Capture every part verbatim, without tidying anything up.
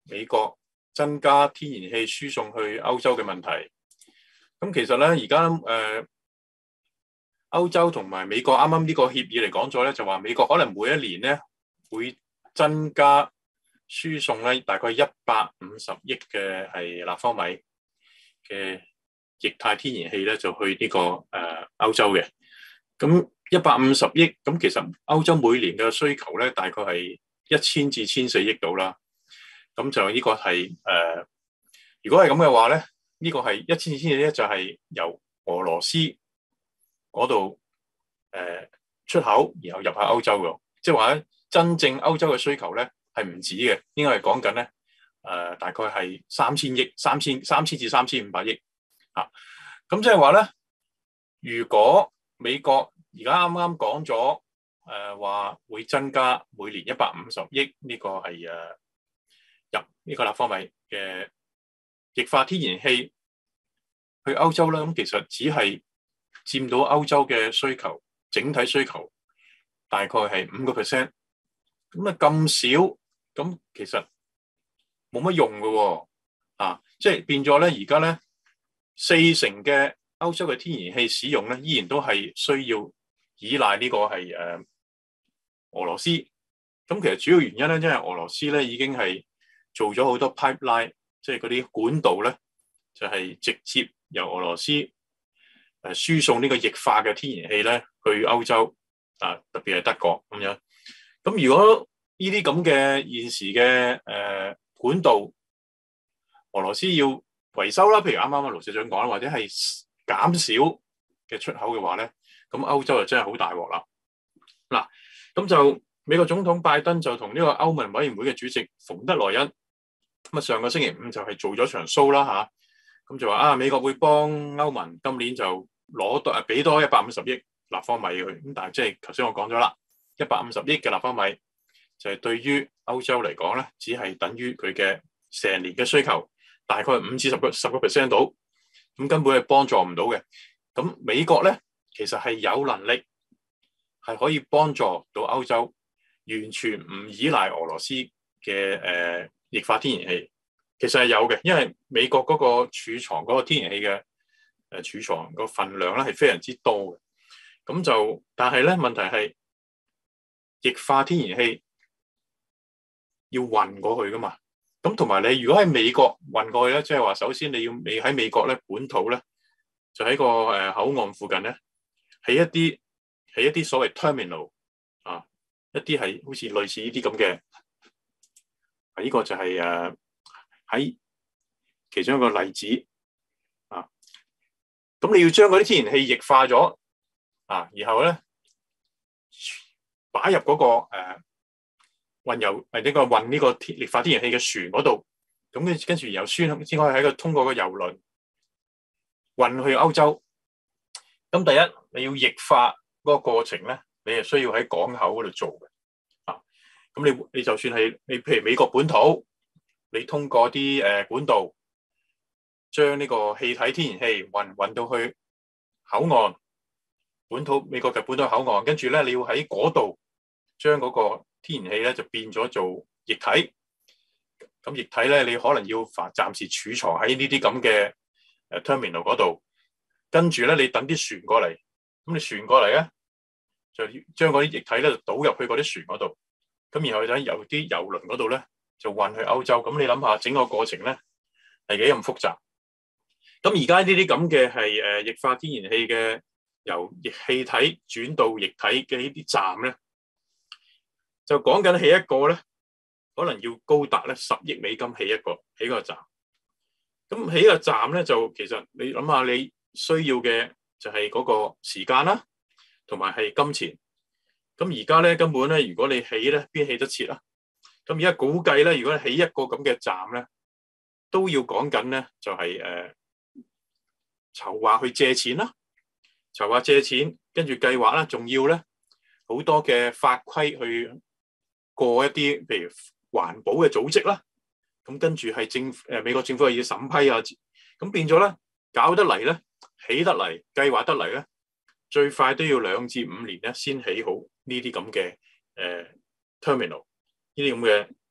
美國增加天然氣輸送去歐洲嘅問題。咁其實咧，而家誒歐洲同埋美國啱啱呢個協議嚟講咗咧，就話美國可能每一年咧會增加輸送咧大概一百五十億嘅係立方米嘅液態天然氣咧，就去呢、這個誒、呃、歐洲嘅。咁一百五十億，咁其實歐洲每年嘅需求咧，大概係一千至千四億度啦。咁就呢個係誒、呃，如果係咁嘅話咧，呢、這個係一千至千四億就係由俄羅斯嗰度誒出口，然後入下歐洲嘅。即係話咧，真正歐洲嘅需求咧係唔止嘅，應該係講緊咧誒，大概係三千億、三千三千至三千五百億啊。咁即係話咧，如果美國而家啱啱講咗誒話會增加每年一百五十億呢個係誒、呃、入呢個立方米嘅液化天然氣去歐洲啦，咁其實只係佔到歐洲嘅需求整體需求大概係五個 percent， 咁啊咁少，咁其實冇乜用嘅喎，啊，即係變咗咧，而家咧四成嘅歐洲嘅天然氣使用咧，依然都係需要依賴呢個係誒、呃、俄羅斯。咁其實主要原因咧，因為俄羅斯咧已經係做咗好多 pipeline， 即係嗰啲管道咧，就係、是、直接由俄羅斯誒輸送呢個液化嘅天然氣咧去歐洲啊，特別係德國咁樣。咁如果呢啲咁嘅現時嘅誒、呃、管道，俄羅斯要維修啦，譬如啱啱阿盧社長講啦，或者係減少嘅出口嘅話咧，咁歐洲就真係好大鑊啦。嗱，咁就美國總統拜登就同呢個歐盟委員會嘅主席馮德萊恩咁啊，上個星期五就係做咗場 show 啦嚇，咁就話啊，美國會幫歐盟今年就攞多誒俾多一百五十億立方米去，咁但係即係頭先我講咗啦，一百五十億嘅立方米就係對於歐洲嚟講咧，只係等於佢嘅成年嘅需求，大概五至十個十個 percent 到，咁根本係幫助唔到嘅。咁美國咧其實係有能力係可以幫助到歐洲，完全唔依賴俄羅斯嘅誒、呃、液化天然氣，其實係有嘅，因為美國嗰個儲藏嗰個天然氣嘅誒儲藏個份量咧係非常之多嘅。咁就但係咧問題係液化天然氣要運過去噶嘛，咁同埋你如果喺美國運過去咧，即係話首先你要你喺美國咧本土咧，就喺個誒口岸附近咧，喺一啲喺一啲所謂 terminal 啊，一啲係好似類似呢啲咁嘅，呢、這個就係誒喺其中一個例子啊。咁你要將嗰啲天然氣液化咗啊，然後咧擺入嗰、那個誒、呃、運油誒呢個運呢個液化天然氣嘅船嗰度，咁跟跟住由船先可以喺個通過個油輪運去歐洲。咁第一你要液化嗰個過程咧，你係需要喺港口嗰度做嘅啊。咁你你就算係你譬如美國本土，你通過啲誒、呃、管道將呢個氣體天然氣運運到去口岸，本土美國嘅本土口岸，跟住咧你要喺嗰度將嗰個天然氣咧就變咗做液體。咁液體咧你可能要暫時儲藏喺呢啲咁嘅誒 terminal 嗰度，跟住咧你等啲船過嚟，咁你船過嚟咧就將嗰啲液體咧就倒入去嗰啲船嗰度，咁然後就由啲油輪嗰度咧就運去歐洲。咁你諗下整個過程咧係幾咁複雜。咁而家呢啲咁嘅係誒液化天然氣嘅由液氣體轉到液體嘅呢啲站咧，就講緊起一個咧，可能要高達咧十億美金起一個起個站。咁起個站咧就其實你諗下，你需要嘅就係嗰個時間啦，同埋係金錢。咁而家咧根本咧，如果你起咧，邊起得切啊？咁而家估計咧，如果你起一個咁嘅站咧，都要講緊咧，就係、是、誒。呃籌劃去借錢啦，籌劃借錢，跟住計劃啦，仲要咧好多嘅法規去過一啲，譬如環保嘅組織啦，咁跟住係政誒美國政府係要審批啊，咁變咗咧搞得嚟咧，起得嚟，計劃得嚟咧，最快都要兩至五年咧先起好呢啲咁嘅誒 terminal，呢啲咁嘅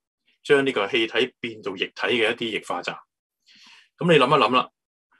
將呢個氣體變做液體嘅一啲液化站。咁你諗一諗啦，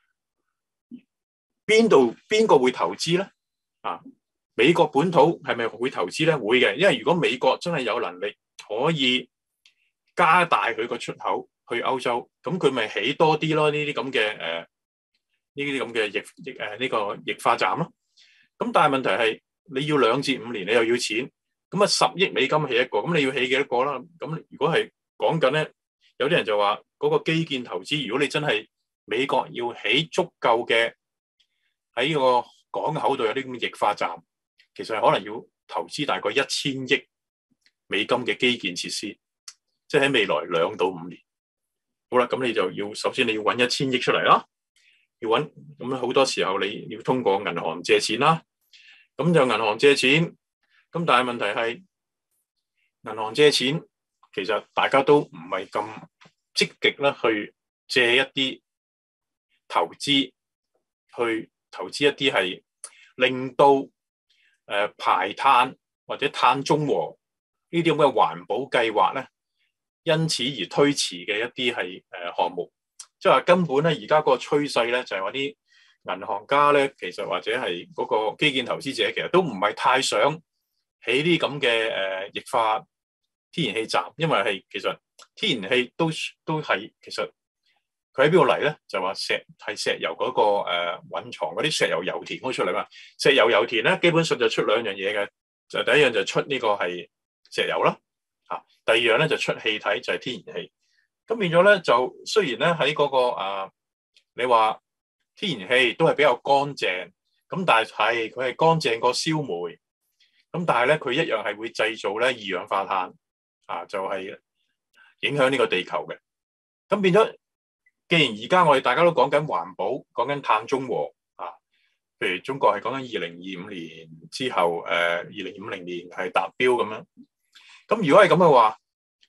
邊度邊個會投資咧？啊，美國本土係咪會投資咧？會嘅，因為如果美國真係有能力可以加大佢個出口去歐洲，咁佢咪起多啲咯？呢啲咁嘅誒，呢啲咁嘅液液誒呢個液化站咯。咁但係問題係你要兩至五年，你又要錢，咁啊十億美金起一個，咁你要起幾多個啦？咁如果係講緊咧，有啲人就話嗰個基建投資，如果你真係美國要起足夠嘅喺個港口度有啲咁嘅液化站，其實係可能要投資大概一千億美金嘅基建設施，即係喺未來兩到五年。好啦，咁你就要首先你要揾一千億出嚟啦，要揾咁好多時候你要通過銀行借錢啦，咁就銀行借錢，咁但係問題係銀行借錢其實大家都唔係咁積極啦，去借一啲投資去投資一啲係令到誒、呃、排碳或者碳中和呢啲咁嘅環保計劃咧，因此而推遲嘅一啲係誒項目，即係話根本咧而家個趨勢咧就係話啲銀行家咧，其實或者係嗰個基建投資者，其實都唔係太想起啲咁嘅誒液化天然氣站，因為係其實天然氣都都係其實佢喺邊度嚟咧？就話石係石油嗰、那個誒蘊藏嗰啲石油油田嗰出嚟嘛。石油油田咧基本上就出兩樣嘢嘅，就第一樣就出呢個係石油啦，嚇。第二樣咧就出氣體，就係、是、天然氣。咁變咗咧就雖然咧喺嗰個誒、呃，你話天然氣都係比較乾淨，咁但係係佢係乾淨過燒煤，咁但係咧佢一樣係會製造咧二氧化碳。啊，就係、是、影響呢個地球嘅。咁變咗，既然而家我哋大家都講緊環保，講緊碳中和啊，譬如中國係講緊二零二五年之後，誒二零五零年係達標咁樣。咁如果係咁嘅話，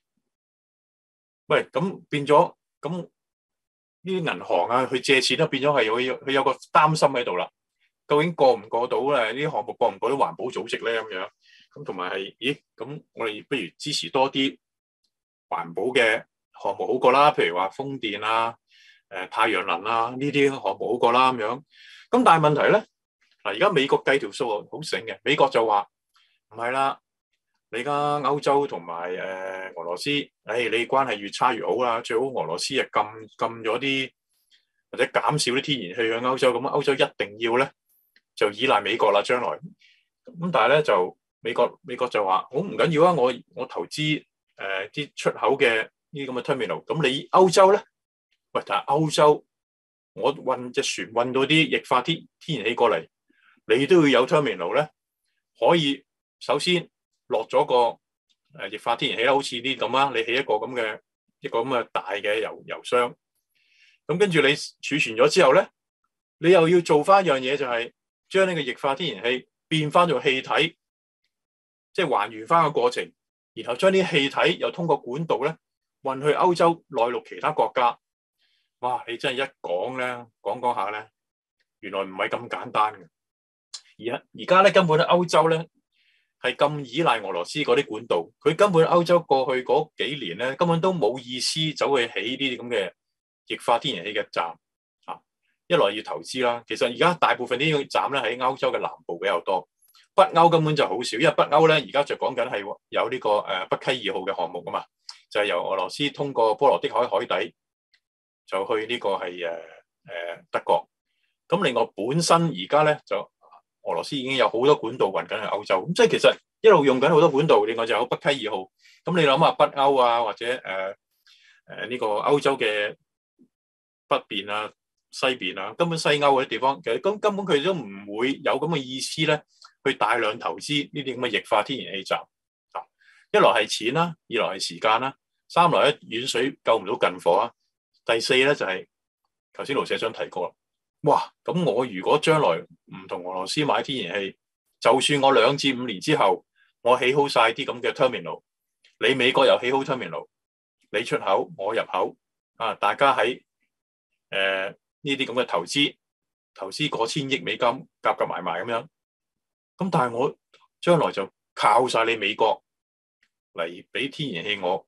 喂，咁變咗，咁呢啲銀行啊去借錢都變咗係佢佢有個擔心喺度啦。究竟過唔過到咧？呢啲項目過唔過到環保組織咧？咁樣。咁同埋係，咦？咁我哋不如支持多啲環保嘅項目好過啦，譬如話風電啊、誒、呃、太陽能啊呢啲項目好過啦咁樣。咁但係問題咧，嗱而家美國計條數好醒嘅，美國就話唔係啦，你而家歐洲同埋誒俄羅斯，誒、哎、你關係越差越好啦，最好俄羅斯啊禁禁咗啲或者減少啲天然氣去歐洲，咁歐洲一定要咧就依賴美國啦，將來。咁但係咧就。美國美國就話好唔緊要啊！我我投資誒啲、呃、出口嘅呢啲咁嘅 terminal，咁你歐洲咧？喂，但係歐洲我運隻船運到啲液化天天然氣過嚟，你都要有 terminal 咧，可以首先落咗個誒液化天然氣啦，好似啲咁啊，你起一個咁嘅一個咁嘅大嘅油油箱，咁跟住你儲存咗之後咧，你又要做翻一樣嘢，就係將呢個液化天然氣變翻做氣體。即係還原翻個過程，然後將啲氣體又通過管道咧運去歐洲內陸其他國家。哇！你真係一講咧，講講下咧，原來唔係咁簡單嘅。而而家咧根本歐洲咧係咁依賴俄羅斯嗰啲管道，佢根本歐洲過去嗰幾年咧根本都冇意思走去起呢啲咁嘅液化天然氣嘅站啊！一來要投資啦，其實而家大部分呢啲站咧喺歐洲嘅南部比較多。北歐根本就好少，因為北歐咧而家就講緊係有呢個誒北溪二號嘅項目啊嘛，就係由俄羅斯通過波羅的海海底就去呢個係誒誒德國。咁另外本身而家咧就俄羅斯已經有好多管道運緊去歐洲，咁即係其實一路用緊好多管道。另外就有北溪二號。咁你諗下北歐啊，或者誒誒呢個歐洲嘅北邊啊、西邊啊，根本西歐嗰啲地方其實根根本佢都唔會有咁嘅意思咧。去大量投資呢啲咁嘅液化天然氣站，啊，一來係錢啦，二來係時間啦，三來咧遠水救唔到近火啊，第四咧就係頭先盧社長提過啦，哇！咁我如果將來唔同俄羅斯買天然氣，就算我兩至五年之後我起好晒啲咁嘅 terminal， 你美國又起好 terminal， 你出口我入口啊，大家喺誒呢啲咁嘅投資投資過千億美金夾夾埋埋咁樣。咁但係我將來就靠晒你美國嚟俾天然氣我，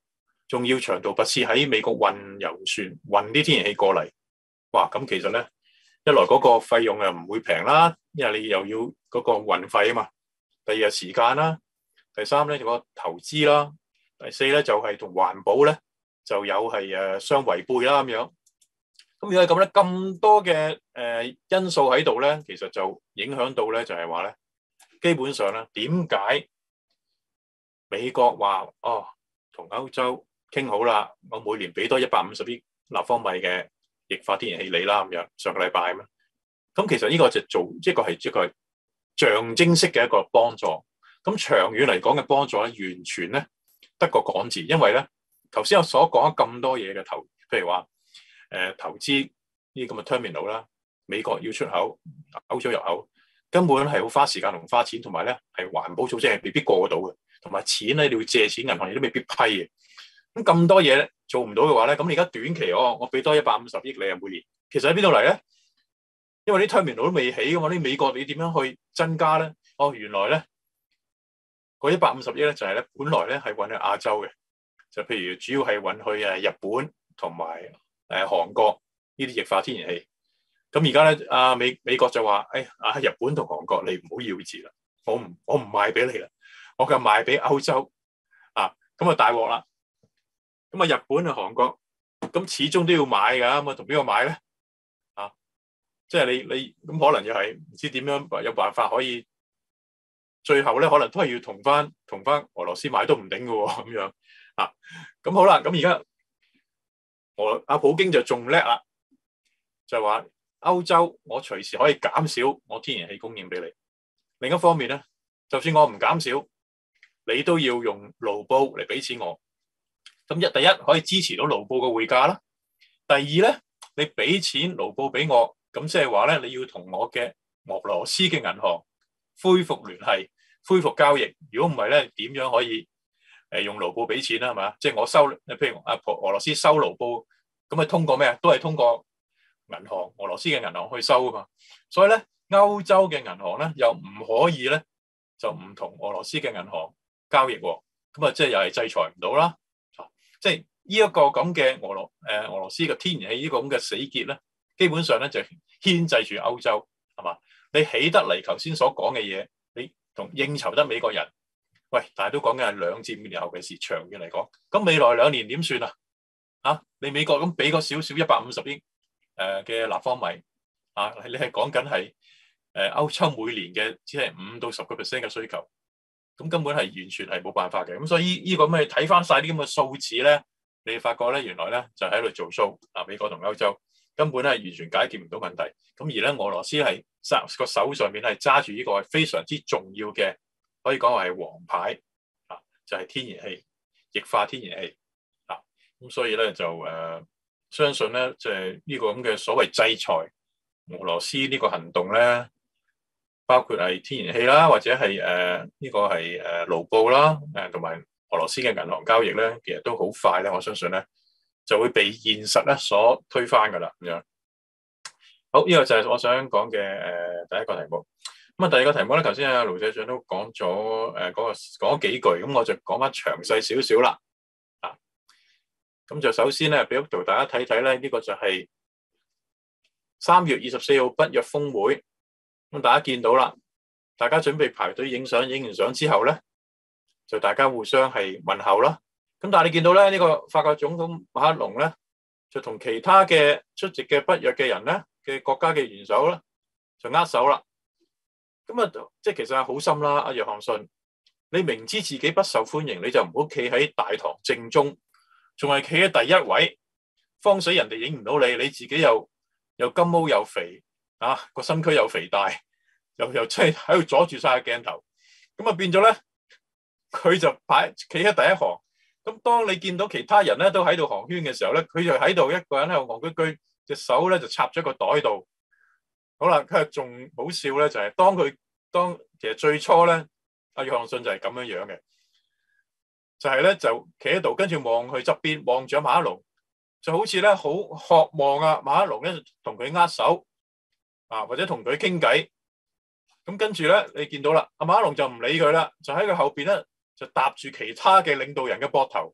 仲要長途跋涉喺美國運油船運啲天然氣過嚟，哇！咁其實咧，一來嗰個費用又唔會平啦，因為你又要嗰個運費啊嘛。第二係時間啦，第三咧就個投資啦，第四咧就係同環保咧就有係誒相違背啦咁樣。咁如果係咁咧，咁多嘅誒、呃、因素喺度咧，其實就影響到咧就係話咧，基本上咧點解美國話哦同歐洲傾好啦，我每年俾多一百五十億立方米嘅液化天然氣你啦咁樣，上個禮拜咁樣。咁其實呢個就做一個係一個係象徵式嘅一個幫助。咁長遠嚟講嘅幫助咧，完全咧得個講字，因為咧頭先我所講咁多嘢嘅投，譬如話誒、呃、投資呢啲咁嘅 terminal 啦，美國要出口，歐洲入口，根本係好花時間同花錢，同埋咧係環保組織係未必過到嘅，同埋錢咧你要借錢，銀行亦都未必批嘅。咁咁多嘢做唔到嘅話咧，咁你而家短期我我俾多一百五十億你啊每年，其實喺邊度嚟咧？因為啲 terminal 都未起嘅嘛，啲美國你點樣去增加咧？哦，原來咧嗰一百五十億咧就係咧本來咧係運去亞洲嘅，就譬如主要係運去誒日本同埋誒韓國呢啲液化天然氣。咁而家咧啊美美國就話誒啊日本同韓國你唔好要字啦，我唔我唔賣俾你啦，我就賣俾歐洲啊，咁啊大鑊啦！咁啊日本啊韓國咁始終都要買㗎，咁啊同邊個買咧？即係你你咁可能又係唔知點樣有辦法可以，最後咧可能都係要同翻同翻俄羅斯買都唔頂嘅喎咁樣啊！咁好啦，咁而家我阿普京就仲叻啦，就係話歐洲我隨時可以減少我天然氣供應俾你。另一方面咧，就算我唔減少，你都要用盧布嚟俾錢我。咁一第一可以支持到盧布嘅匯價啦，第二咧你俾錢盧布俾我。咁即係話咧，你要同我嘅俄羅斯嘅銀行恢復聯繫、恢復交易。如果唔係咧，點樣可以誒用盧布俾錢啦？係嘛？即係我收，譬如阿俄羅斯收盧布，咁係通過咩啊？都係通過銀行、俄羅斯嘅銀行去收啊嘛。所以咧，歐洲嘅銀行咧又唔可以咧，就唔同俄羅斯嘅銀行交易喎。咁啊，即係又係制裁唔到啦。即係呢一個咁嘅俄羅誒俄羅斯嘅天然氣呢個咁嘅死結咧，基本上咧就牽制住歐洲，係嘛？你起得嚟頭先所講嘅嘢，你同應酬得美國人，喂，但係都講緊係兩至五年後嘅事，長遠嚟講，咁未來兩年點算啊？啊，你美國咁俾個少少一百五十億誒嘅立方米，啊，你係講緊係誒歐洲每年嘅只係五到十個 percent 嘅需求，咁根本係完全係冇辦法嘅。咁所以呢呢個咩睇翻晒啲咁嘅數字咧，你發覺咧原來咧就喺度做 show 啊，美國同歐洲。根本係完全解決唔到問題，咁而咧俄羅斯係揸個手上面係揸住呢個係非常之重要嘅，可以講話係王牌啊，就係、是、天然氣、液化天然氣啊，咁所以咧就誒、呃、相信咧就係、是、呢個咁嘅所謂制裁俄羅斯呢個行動咧，包括係天然氣啦，或者係誒呢個係誒盧布啦，誒同埋俄羅斯嘅銀行交易咧，其實都好快咧，我相信咧。就會被現實咧所推翻噶啦，咁樣。好，呢、這個就係我想講嘅誒第一個題目。咁啊，第二個題目咧，頭先阿盧社長都講咗誒嗰個講咗幾句，咁我就講翻詳細少少啦。啊，咁就首先咧，俾幅圖大家睇睇咧，呢、這個就係三月二十四號北約峰會。咁大家見到啦，大家準備排隊影相，影完相之後咧，就大家互相係問候啦。咁但係你見到咧，呢個法國總統馬克龍咧，就同其他嘅出席嘅北約嘅人咧嘅國家嘅元首咧，就握手啦。咁啊，即係其實係好心啦，阿約翰遜，你明知自己不受歡迎，你就唔好企喺大堂正中，仲係企喺第一位，慌死人哋影唔到你，你自己又又金毛又肥啊，個身軀又肥大，又又即係喺度阻住晒個鏡頭，咁啊變咗咧，佢就擺企喺第一行。咁當你見到其他人咧都喺度寒暄嘅時候咧，佢就喺度一個人喺度戇居居，隻手咧就插咗個袋度。好啦，佢仲好笑咧，就係當佢當其實最初咧，阿約翰遜就係咁樣樣嘅，就係咧就企喺度，跟住望去側邊望住馬克龍，就好似咧好渴望啊馬克龍咧同佢握手啊，或者同佢傾偈。咁跟住咧，你見到啦，阿馬克龍就唔理佢啦，就喺佢後邊咧。就搭住其他嘅領導人嘅膊頭，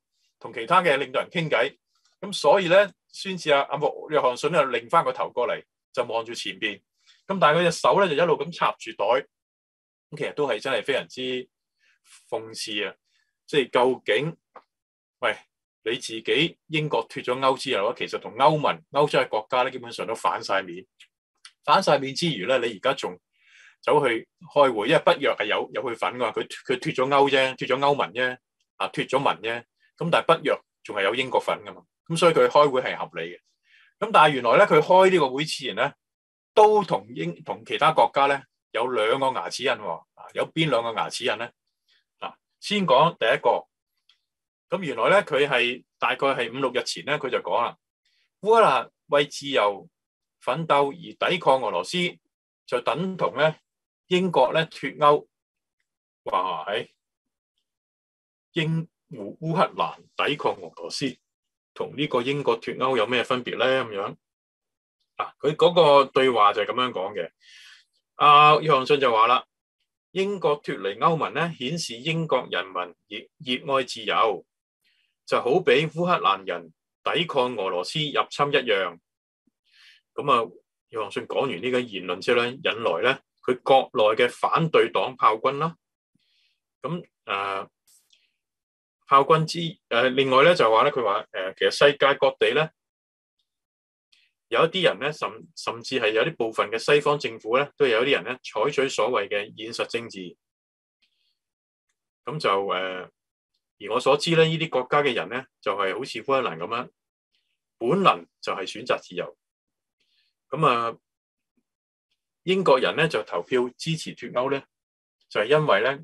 同其他嘅領導人傾偈。咁所以咧，孫子啊，阿莫約翰遜咧，擰翻個頭過嚟，就望住前邊。咁但係佢隻手咧就一路咁插住袋。咁其實都係真係非常之諷刺啊！即係究竟，喂，你自己英國脫咗歐之後咧，其實同歐盟、歐洲嘅國家咧，基本上都反晒面。反晒面之餘咧，你而家仲走去開會，因為北約係有有佢份㗎，佢佢脫咗歐啫，脫咗歐盟啫，啊脫咗盟啫。咁但係北約仲係有英國份㗎嘛，咁所以佢開會係合理嘅。咁但係原來咧，佢開呢個會之前咧，都同英同其他國家咧有兩個牙齒印喎。有邊兩個牙齒印咧？嗱，先講第一個。咁原來咧，佢係大概係五六日前咧，佢就講啦，烏克蘭為自由奮鬥而抵抗俄羅斯，就等同咧英國咧脫歐。哇！喺英烏烏克蘭抵抗俄羅斯，同呢個英國脫歐有咩分別咧？咁樣啊，佢嗰個對話就係咁樣講嘅。阿約翰遜就話啦，英國脫離歐盟咧，顯示英國人民熱熱愛自由，就好比烏克蘭人抵抗俄羅斯入侵一樣。咁啊，約翰遜講完呢個言論之後咧，引來咧佢國內嘅反對黨炮軍啦。咁誒、呃，炮軍之誒、呃，另外咧就話咧，佢話誒，其實世界各地咧有一啲人咧，甚甚至係有啲部分嘅西方政府咧，都有啲人咧採取所謂嘅現實政治。咁就誒、呃，而我所知咧，呢啲國家嘅人咧，就係、是、好似烏克蘭咁樣，本能就係選擇自由。咁啊，英國人咧就投票支持脫歐咧，就係、是、因為咧，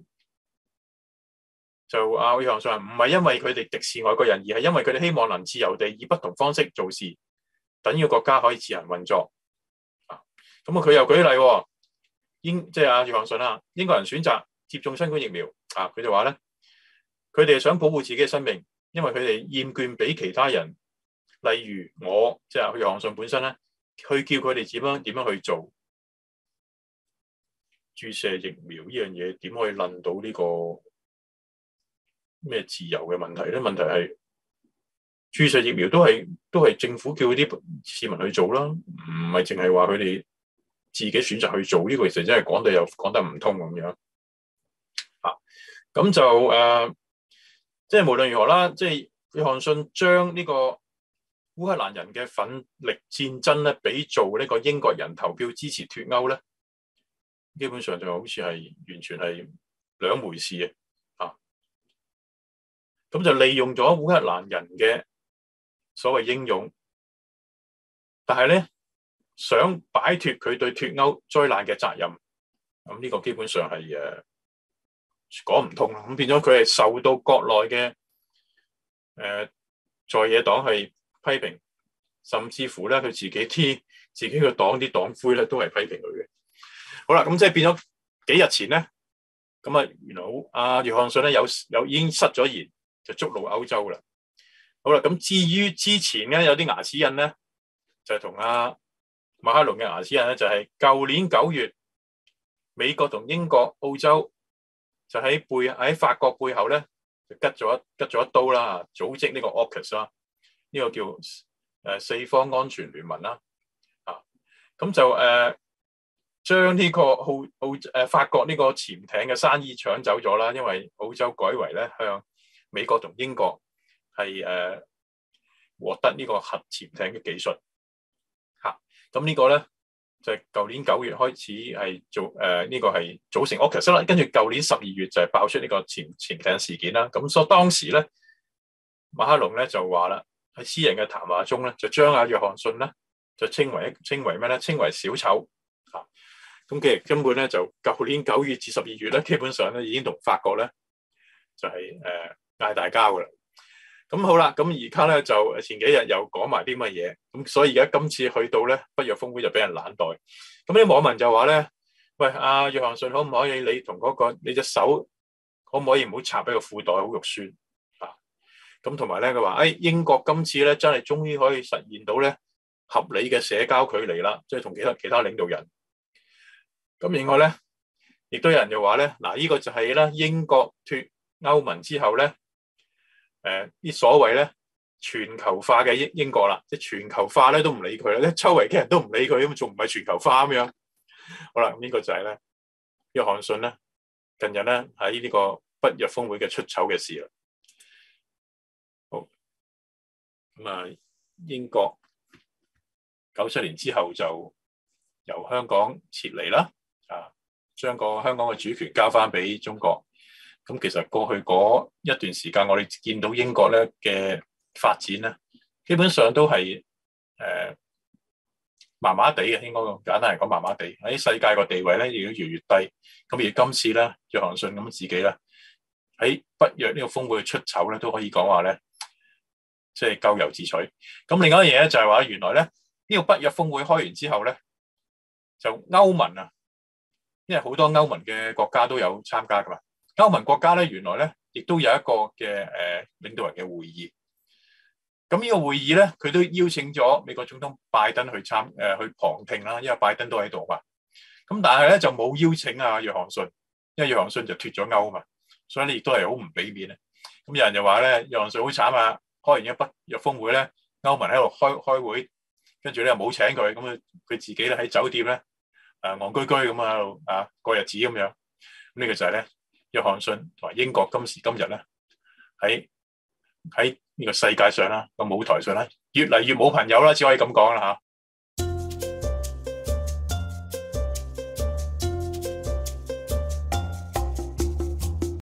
就阿約翰遜唔係因為佢哋敵視外國人，而係因為佢哋希望能自由地以不同方式做事，等呢個國家可以自行運作。啊，咁啊，佢又舉例，英即係阿約翰遜啊，英國人選擇接種新冠疫苗啊，佢就話咧，佢哋想保護自己嘅生命，因為佢哋厭倦俾其他人，例如我即係阿約翰遜本身咧，去叫佢哋點樣點樣去做注射疫苗呢樣嘢，點可以論到呢個咩自由嘅問題咧？問題係注射疫苗都係都係政府叫啲市民去做啦，唔係淨係話佢哋自己選擇去做。呢個其實真係講得又講得唔通咁樣啊。咁就誒、呃，即係無論如何啦，即係約翰遜將呢個烏克蘭人嘅奮力戰爭咧，比做呢個英國人投票支持脫歐咧，基本上就好似係完全係兩回事嘅啊。咁就利用咗烏克蘭人嘅所謂英勇，但係咧想擺脫佢對脫歐災難嘅責任，咁呢個基本上係誒講唔通。咁變咗佢係受到國內嘅誒在野黨係批評，甚至乎咧佢自己啲自己嘅黨啲黨魁咧都係批評佢嘅。好啦，咁即係變咗幾日前咧，咁啊原來阿約翰遜咧有有已經失咗言，就觸怒歐洲啦。好啦，咁至於之前咧有啲牙齒印咧，就係同阿馬克龍嘅牙齒印咧，就係舊年九月，美國同英國、澳洲就喺背喺法國背後咧，就拮咗一拮咗一刀啦，組織呢個 AUKUS 啦，呢個叫誒四方安全聯盟啦，啊，咁就誒將呢個澳澳誒法國呢個潛艇嘅生意搶走咗啦，因為澳洲改為咧向美國同英國係誒、呃、獲得呢個核潛艇嘅技術嚇，咁、啊、呢個咧就係、是、舊年九月開始係做誒呢、呃這個係組成 AUKUS 啦，跟住舊年十二月就係爆出呢個潛潛艇事件啦。咁所以當時咧馬克龍咧就話啦，喺私人嘅談話中咧就將阿約翰遜咧就稱為稱為咩咧？稱為小丑嚇。咁其實根本咧就舊年九月至十二月咧，基本上咧已經同法國咧就係誒嗌大交噶啦。咁好啦，咁而家咧就前幾日又講埋啲乜嘢，咁所以而家今次去到咧北約峰會就俾人冷待。咁啲網民就話咧，喂，阿、啊、約翰遜可唔可以你同嗰、那個你隻手可唔可以唔好插喺個褲袋，好肉酸啊？咁同埋咧佢話，誒英國今次咧真係終於可以實現到咧合理嘅社交距離啦，即係同其他其他領導人。咁另外咧，亦都有人就話咧，嗱、這、呢個就係咧英國脫歐盟之後咧。 誒啲所謂咧全球化嘅英英國啦，即係全球化咧都唔理佢啦，咧周圍嘅人都唔理佢，咁仲唔係全球化咁樣？好啦，咁呢個就係咧約翰遜咧近日咧喺呢個北約峰會嘅出醜嘅事啦。好，咁啊英國九七年之後就由香港撤離啦，啊將個香港嘅主權交翻俾中國。咁其實過去嗰一段時間，我哋見到英國咧嘅發展咧，基本上都係誒麻麻地嘅，應該咁簡單嚟講，麻麻地喺世界個地位咧，亦都越嚟越低。咁而今次咧，約翰遜咁自己咧喺北約呢個峰會出醜咧，都可以講話咧，即係咎由自取。咁另外一樣嘢咧就係話，原來咧呢個北約峰會開完之後咧，就歐盟啊，因為好多歐盟嘅國家都有參加噶嘛。歐盟國家咧，原來咧亦都有一個嘅誒、呃、領導人嘅會議。咁呢個會議咧，佢都邀請咗美國總統拜登去參誒、呃、去旁聽啦，因為拜登都喺度嘛。咁但係咧就冇邀請啊約翰遜，因為約翰遜就脫咗歐嘛，所以咧亦都係好唔俾面咧。咁有人就話咧，約翰遜好慘啊！開完一北約峰會咧，歐盟喺度開開會，跟住咧又冇請佢，咁佢佢自己咧喺酒店咧誒戇居居咁啊啊過日子咁樣。咁呢個就係咧。約翰遜同埋英國今時今日咧，喺喺呢個世界上啦個舞台上咧，越嚟越冇朋友啦，只可以咁講啦